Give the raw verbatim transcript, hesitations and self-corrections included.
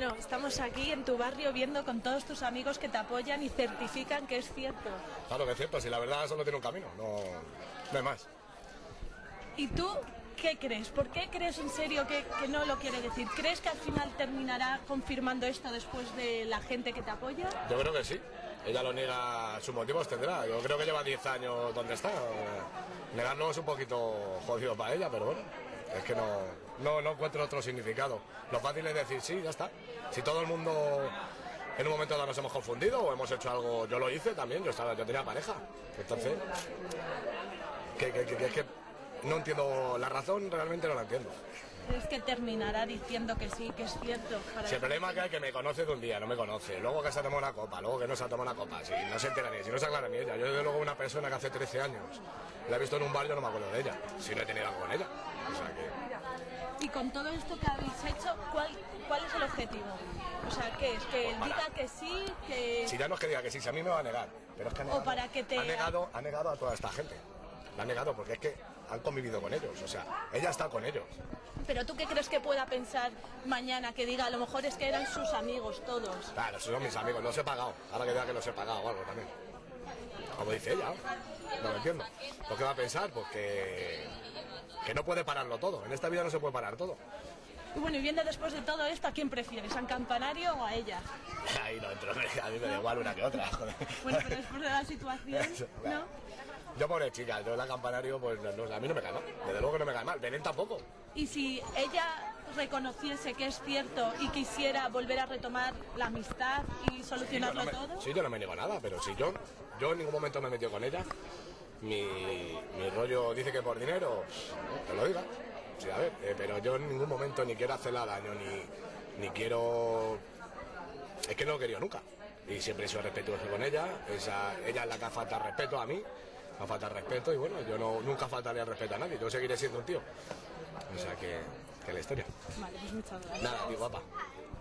Bueno, estamos aquí en tu barrio viendo con todos tus amigos que te apoyan y certifican que es cierto. Claro que es cierto, si la verdad solo tiene un camino, no, no hay más. ¿Y tú qué crees? ¿Por qué crees en serio que, que no lo quiere decir? ¿Crees que al final terminará confirmando esto después de la gente que te apoya? Yo creo que sí. Ella lo niega, sus motivos tendrá. Yo creo que lleva diez años donde está. Negarlo es un poquito jodido para ella, pero bueno, es que no, no, no encuentro otro significado. Lo fácil es decir, sí, ya está. Si todo el mundo en un momento dado nos hemos confundido o hemos hecho algo, yo lo hice también, yo, estaba, yo tenía pareja. Entonces, que, que, que, que, que no entiendo la razón, realmente no la entiendo. ¿Crees que terminará diciendo que sí, que es cierto? Para Si el problema es que hay que me conoce de un día, no me conoce, luego que se ha tomado una copa, luego que no se ha tomado una copa, si no se entera ni, si no se aclara ni ella. Yo desde luego una persona que hace trece años la he visto en un bar, yo no me acuerdo de ella, si no he tenido algo con ella. O sea que... Y con todo esto que habéis hecho, ¿cuál, cuál es el objetivo? O sea, ¿qué es? ¿Que él diga que sí? Que... Si ya no es que diga que sí, si a mí me va a negar, pero es que ha negado, o para que te... ha negado, ha negado a toda esta gente. La ha negado porque es que han convivido con ellos, o sea, ella está con ellos. ¿Pero tú qué crees que pueda pensar mañana? Que diga, a lo mejor es que eran sus amigos todos. Claro, son mis amigos, los he pagado. Ahora que diga que los he pagado o algo también. Como dice ella, no lo entiendo. ¿Lo que va a pensar? Pues que, que no puede pararlo todo. En esta vida no se puede parar todo. Y bueno, y viendo después de todo esto, ¿a quién prefieres? ¿A Campanario o a ella? Ahí no entro, a mí me da igual una que otra. Joder. Bueno, pero después de la situación, ¿no? Yo, pobre chica, yo la Campanario, pues no, a mí no me cae mal. Desde luego que no me cae mal. Belén tampoco. Y si ella reconociese que es cierto y quisiera volver a retomar la amistad y solucionarlo sí, no me, todo... Sí, yo no me niego nada, pero si yo, yo en ningún momento me he metido con ella, mi, mi rollo dice que por dinero, que lo diga. Sí, a ver, eh, pero yo en ningún momento ni quiero hacerla daño, ni, ni quiero... Es que no lo he querido nunca. Y siempre he sido respetuoso con ella. Esa, ella es la que ha faltado respeto a mí. Me ha faltado respeto y bueno, yo no, nunca faltaría el respeto a nadie. Yo seguiré siendo un tío. O sea que, que la historia. Vale, pues muchas gracias. Nada, tío, guapa.